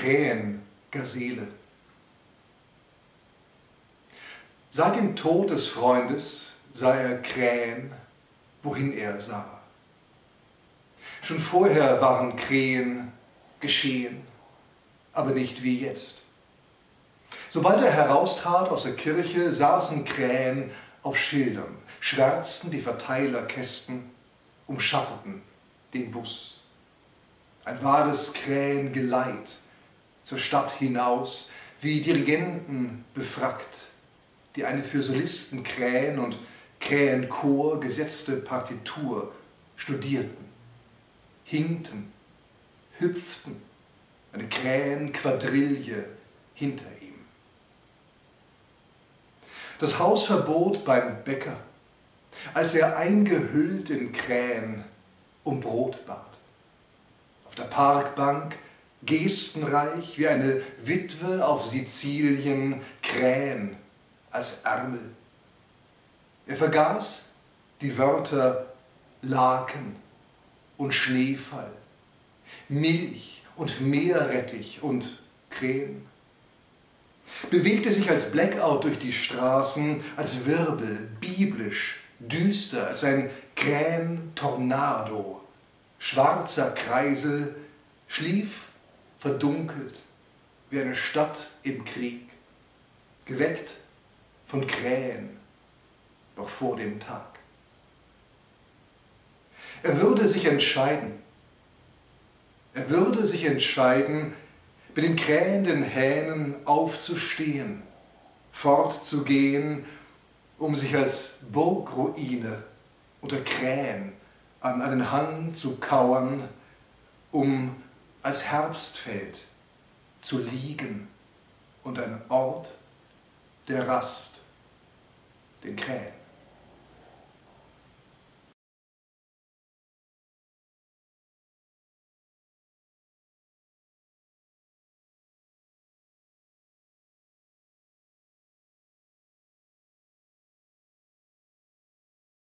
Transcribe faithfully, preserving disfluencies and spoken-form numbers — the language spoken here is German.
Krähen, Gazelle. Seit dem Tod des Freundes sah er Krähen, wohin er sah. Schon vorher waren Krähen geschehen, aber nicht wie jetzt. Sobald er heraustrat aus der Kirche, saßen Krähen auf Schildern, schwärzten die Verteilerkästen, umschatteten den Bus. Ein wahres Krähengeleit zur Stadt hinaus, wie Dirigenten befrackt, die eine für Solisten Krähen und Krähenchor gesetzte Partitur studierten, hinkten, hüpften, eine Krähenquadrille hinter ihm. Das Hausverbot beim Bäcker, als er eingehüllt in Krähen um Brot bat. Auf der Parkbank, gestenreich wie eine Witwe auf Sizilien, Krähen als Ärmel. Er vergaß die Wörter Laken und Schneefall, Milch und Meerrettich und Krähen. Bewegte sich als Blackout durch die Straßen, als Wirbel, biblisch, düster, als ein Krähen-Tornado. Schwarzer Kreisel, schlief verdunkelt wie eine Stadt im Krieg, geweckt von Krähen noch vor dem Tag. Er würde sich entscheiden, er würde sich entscheiden, mit den krähenden Hähnen aufzustehen, fortzugehen, um sich als Burgruine unter Krähen an einen Hang zu kauern, um als Herbstfeld zu liegen und ein Ort der Rast den Krähen.